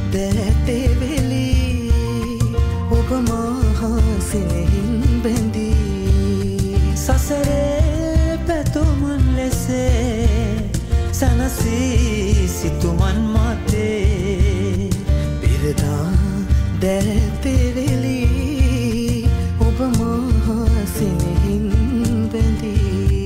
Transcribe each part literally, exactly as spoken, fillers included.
දැතේ වෙලී ඔබ මහා සිනෙහින් බැඳී සසරේ පැතුමන් ලෙසේ සනසී සිතුමන් මතේ පිරදා දැතේ වෙලී ඔබ මහා සිනෙහින් බැඳී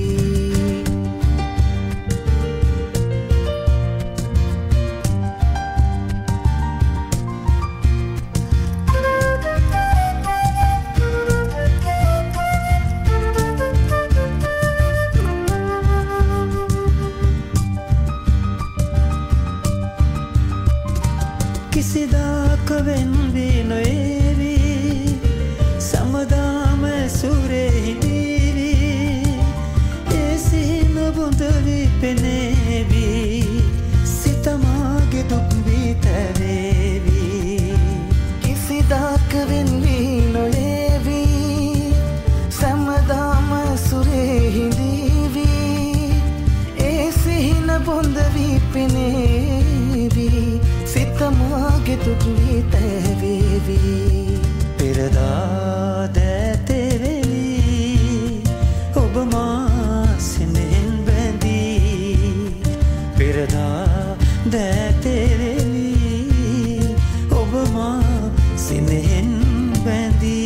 කිසිදාක වෙන් වී නොයේවි සමදාම සුරේ හිඳීවි ඒ සිහින බොඳ වී පෙනේවි සිතමාගේ දුක් වී තැවේවි කිසිදාක වෙන් වී නොයේවි සමදාම සුරේ හිඳීවි ඒ සිහින බොඳ වී පෙනේවි සිතමාගේ දුක් වී තැවේවි පෙරදා දැතේ වෙලී ඔබ මා සිනෙහින් බැඳී පෙරදා දැතේ වෙලී ඔබ මා සිනෙහින් බැඳී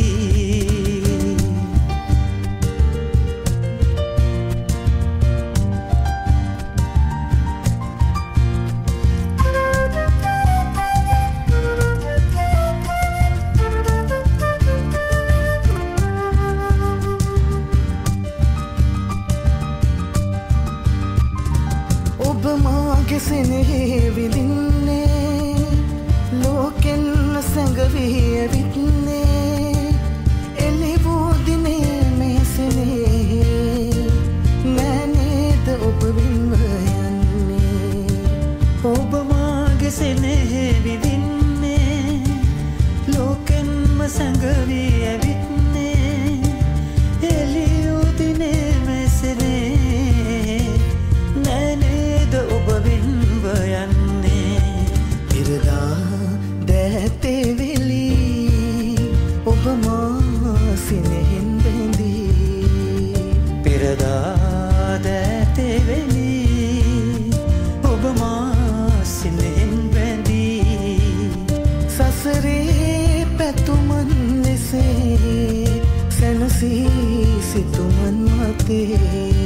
ඔබ මාගේ සිනෙහි විඳින්නේ ලෝකෙන් සැඟවී ඇවිත්නේ එළිවූ දිනේ මේ සිනෙහි නෑ නේද ඔබ වින්ව යන්නේ ඔබ මාගේ සිනෙහි විඳින්නේ ලෝකෙන්ම සැඟවී ඇවිත්නේ එළිවූ දිනේ මේ සිනෙහි නෑ ඔබ වින්ව යන්නේ පිරදා දැතේ වෙලී ඔබ මා සිනෙහින් බැඳී පිරදා දැතේ වෙලී ඔබ මා සිනෙහින් බැඳී සසරේ පැතුමන් ලෙසේ සැනසී සිතුමන් මතේ